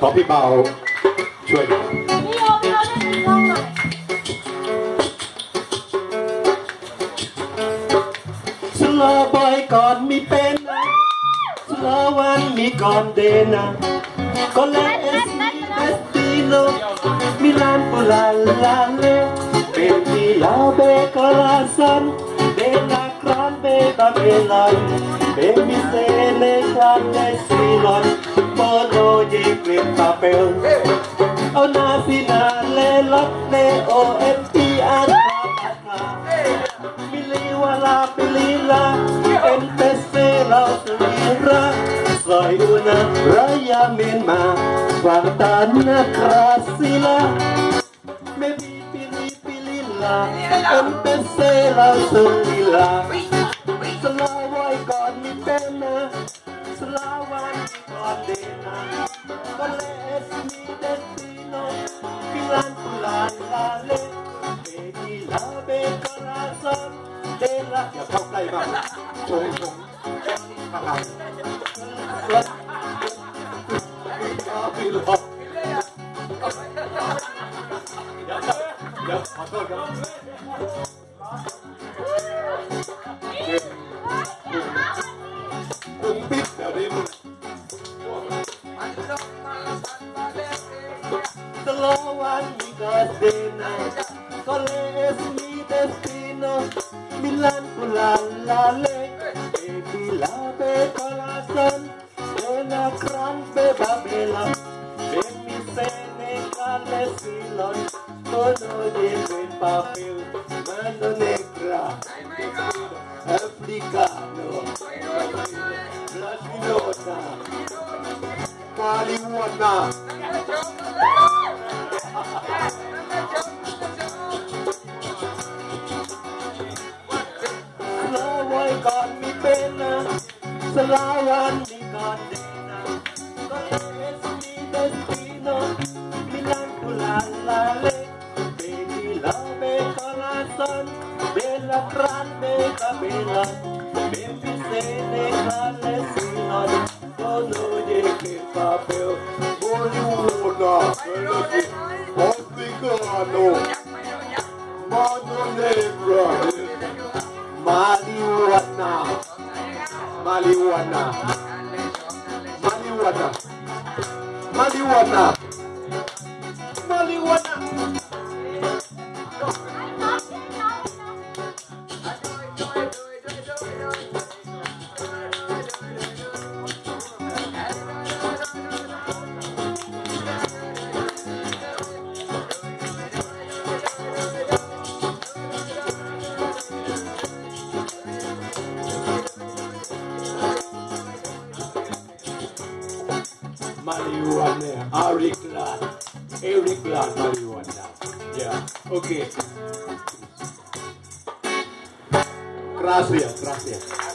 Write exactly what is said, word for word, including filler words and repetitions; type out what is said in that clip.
อพี่เบาช่วยหน่อยพี่โยพี่โยได้ยินร้องหน่อยสลาบอยก่อนมีเป็นนะสลาวันมีก่อนเดนะก็เลยเอสมีเดสติโนมิลานโปลาลาเลเป็นมิลาเบคอลาซันเดลาครานเบตาเบลันเป็นมิเซเลคานเดซิลอนโปโลเยเกรตาเปลเอานาซินาเลลักเลโอเอฟทีอาร์คามิลิวาลาปิลิลาเอ็นเตเซลาสลีราซอยอุนาไรยาเมนมาฟังตานาคราซิลาเมบีปิลิปิลิลาเอ็นเตเซลาสลีลาสลาไว้ก่อนมีเป็นนะสลาวันก่อนเดนาก็เลสมีเดสติโนพิลันปุลาลาเลเบบีลาเบคาราซันเดลาอย่าเข้าใกล้มากโชว์โชว์ข้างหลังพี่หลอกเดี๋ยวเดี๋ยวขอโทษครับคุมปิดเดี๋ยวนี้มึงสโลวันมีกาเดนาก็เลสมีเดสติโนมิลานโปลาลาเลเอบิลาเบคอลาซันเดนาครานเบบาเบลาเบมิเซเนคาเลซิลอนโตโนเยเบปาเปลมันโนเนกราแอฟริกาโนลาติโนนามาริวานาก่อนมีเป็นนะสลาวันมีก่อนเดนะก็เลสมีเดสติโนมิลานปุลาลาเลเบบีลาเบคาลาซันเบลาครานเบคาเบลันเบบิเซเนคาเลซิลอนโตโนเยเกปาเปลโบลิวูนาเบลซิโอสติกาโนมาโนเนกราMarijuana, marijuana, marijuana, marijuana, marijuana. Marijuana, Eric Lan, Eric Lan, marijuana. Yeah, okay. Gracias, gracias.